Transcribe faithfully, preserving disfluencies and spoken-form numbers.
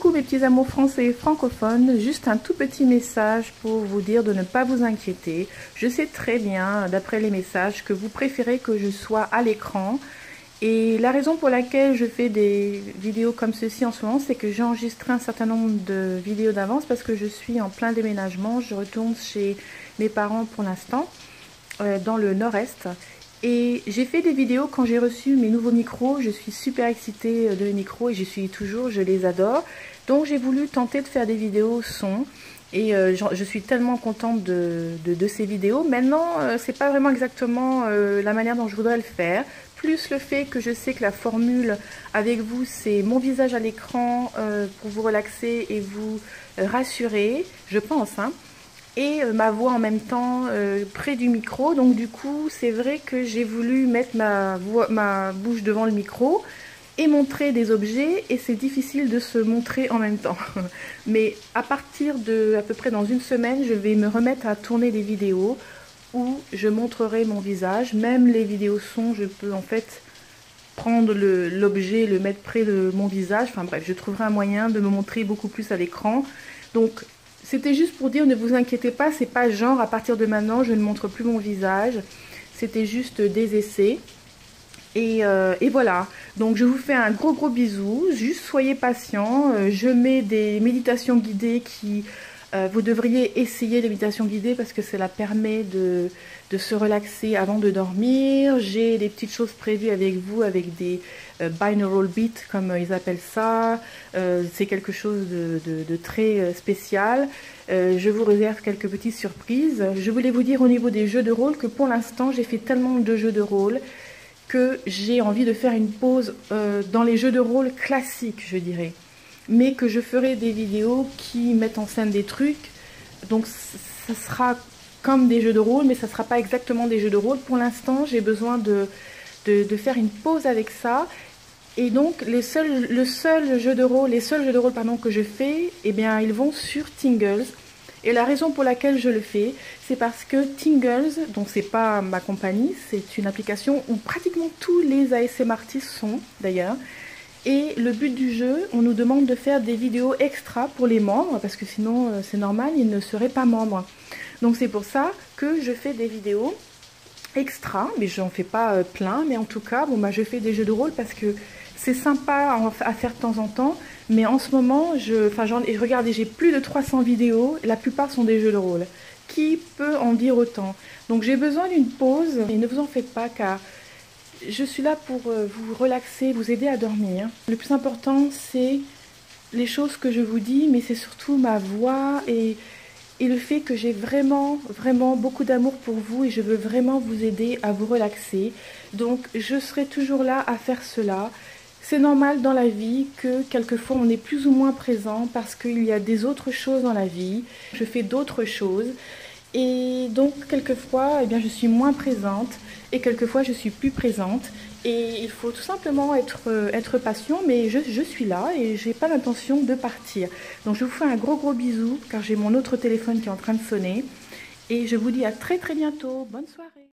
Coucou mes petits amours français et francophones, juste un tout petit message pour vous dire de ne pas vous inquiéter. Je sais très bien, d'après les messages, que vous préférez que je sois à l'écran. Et la raison pour laquelle je fais des vidéos comme ceci en ce moment, c'est que j'ai enregistré un certain nombre de vidéos d'avance parce que je suis en plein déménagement. Je retourne chez mes parents pour l'instant, euh, dans le nord-est. Et j'ai fait des vidéos quand j'ai reçu mes nouveaux micros. Je suis super excitée de mes micros et je suis toujours, je les adore. Donc j'ai voulu tenter de faire des vidéos son. Et euh, je, je suis tellement contente de, de, de ces vidéos. Maintenant, euh, c'est pas vraiment exactement euh, la manière dont je voudrais le faire. Plus le fait que je sais que la formule avec vous, c'est mon visage à l'écran euh, pour vous relaxer et vous euh, rassurer, je pense, hein. Et euh, ma voix en même temps euh, près du micro. Donc du coup, c'est vrai que j'ai voulu mettre ma, voix, ma bouche devant le micro et montrer des objets, et c'est difficile de se montrer en même temps. Mais à partir de à peu près dans une semaine, je vais me remettre à tourner des vidéos où je montrerai mon visage. Même les vidéos son, je peux en fait prendre l'objet, le, le mettre près de mon visage. Enfin bref, je trouverai un moyen de me montrer beaucoup plus à l'écran. Donc c'était juste pour dire, ne vous inquiétez pas, c'est pas genre à partir de maintenant je ne montre plus mon visage. C'était juste des essais. Et, euh, et voilà, donc je vous fais un gros gros bisou, juste soyez patients. Euh, je mets des méditations guidées qui, euh, vous devriez essayer les méditations guidées parce que cela permet de, de se relaxer avant de dormir. J'ai des petites choses prévues avec vous, avec des euh, binaural beats comme ils appellent ça. Euh, c'est quelque chose de, de, de très euh, spécial. Euh, je vous réserve quelques petites surprises. Je voulais vous dire au niveau des jeux de rôle que pour l'instant j'ai fait tellement de jeux de rôle que j'ai envie de faire une pause euh, dans les jeux de rôle classiques, je dirais. Mais que je ferai des vidéos qui mettent en scène des trucs. Donc ça sera comme des jeux de rôle, mais ça ne sera pas exactement des jeux de rôle. Pour l'instant, j'ai besoin de, de, de faire une pause avec ça. Et donc, les seuls, le seul jeu de rôle, les seuls jeux de rôle pardon, que je fais, eh bien, ils vont sur Tingles. Et la raison pour laquelle je le fais, c'est parce que Tingles, donc c'est pas ma compagnie, c'est une application où pratiquement tous les A S M R artistes sont d'ailleurs. Et le but du jeu, on nous demande de faire des vidéos extra pour les membres, parce que sinon euh, c'est normal, ils ne seraient pas membres. Donc c'est pour ça que je fais des vidéos extra, mais je n'en fais pas euh, plein, mais en tout cas, bon bah je fais des jeux de rôle parce que c'est sympa à faire de temps en temps, mais en ce moment, je, enfin, j'en, regardez, j'ai plus de trois cents vidéos, la plupart sont des jeux de rôle. Qui peut en dire autant? Donc j'ai besoin d'une pause, et ne vous en faites pas, car je suis là pour vous relaxer, vous aider à dormir. Le plus important, c'est les choses que je vous dis, mais c'est surtout ma voix et, et le fait que j'ai vraiment, vraiment beaucoup d'amour pour vous et je veux vraiment vous aider à vous relaxer. Donc je serai toujours là à faire cela. C'est normal dans la vie que quelquefois on est plus ou moins présent parce qu'il y a des autres choses dans la vie. Je fais d'autres choses et donc quelquefois eh bien, je suis moins présente et quelquefois je suis plus présente. Et il faut tout simplement être, être patient, mais je, je suis là et j'ai pas l'intention de partir. Donc je vous fais un gros gros bisou car j'ai mon autre téléphone qui est en train de sonner. Et je vous dis à très très bientôt. Bonne soirée.